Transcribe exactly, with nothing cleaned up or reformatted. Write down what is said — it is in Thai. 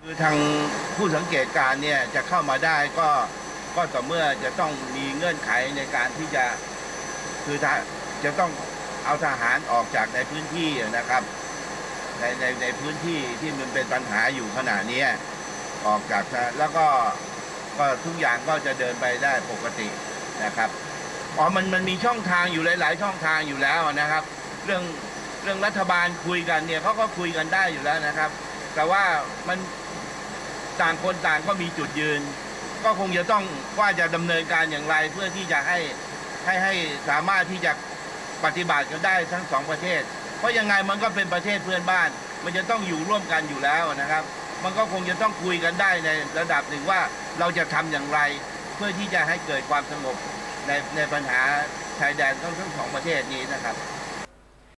คือทางผู้สังเกตการณ์เนี่ยจะเข้ามาได้ก็ก็ต่อเมื่อจะต้องมีเงื่อนไขในการที่จะคือจะต้องเอาทหารออกจากในพื้นที่นะครับในในในพื้นที่ที่มันเป็นปัญหาอยู่ขณะนี้ออกจากแล้วก็ก็ทุกอย่างก็จะเดินไปได้ปกตินะครับอ๋อมันมันมีช่องทางอยู่หลายๆช่องทางอยู่แล้วนะครับเรื่องเรื่องรัฐบาลคุยกันเนี่ยเขาก็คุยกันได้อยู่แล้วนะครับแต่ว่ามันต่างคนต่างก็มีจุดยืนก็คงจะต้องว่าจะดำเนินการอย่างไรเพื่อที่จะให้ให้ให้สามารถที่จะปฏิบัติกันได้ทั้งสองประเทศเพราะยังไงมันก็เป็นประเทศเพื่อนบ้านมันจะต้องอยู่ร่วมกันอยู่แล้วนะครับมันก็คงจะต้องคุยกันได้ในระดับหนึ่งว่าเราจะทำอย่างไรเพื่อที่จะให้เกิดความสงบในในปัญหาชายแดนทั้งทั้งสองประเทศนี้นะครับ